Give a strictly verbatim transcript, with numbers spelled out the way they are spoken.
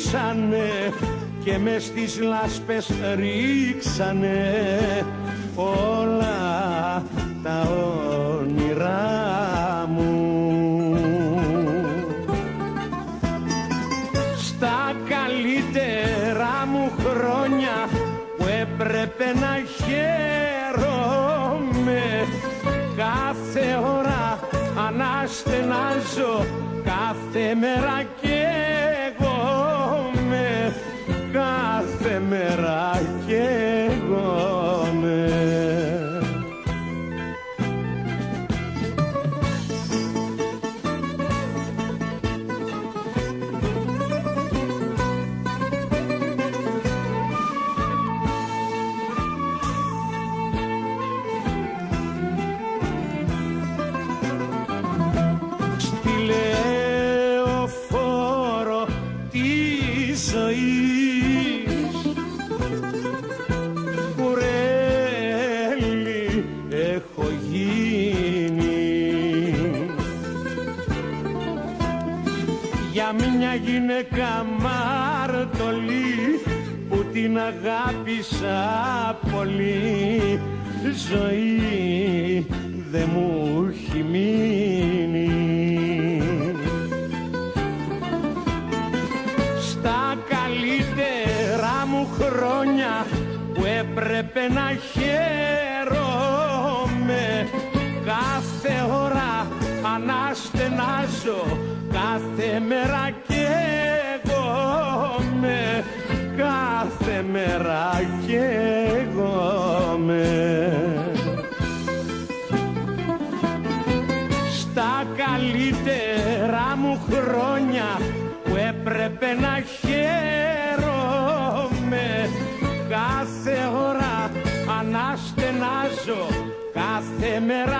ρίξανε και μες στις λάσπες ρίξανε όλα τα όνειρά μου. Στα καλύτερα μου χρόνια που έπρεπε να χαίρομαι, κάθε ώρα αναστενάζω, κάθε μέρα καίγομαι, κάθε μέρα καίγομαι. Μια γυναίκα μάρτωλη που την αγάπησα πολύ, ζωή δε μου έχει μείνει. Στα καλύτερα μου χρόνια που έπρεπε να χαίρομαι, κάθε ώρα αναστενάζω, κάθε μέρα καίγομαι, κάθε μέρα καίγομαι. Στα καλύτερα μου χρόνια που έπρεπε να χαίρομαι, κάθε ώρα αναστενάζω, κάθε μέρα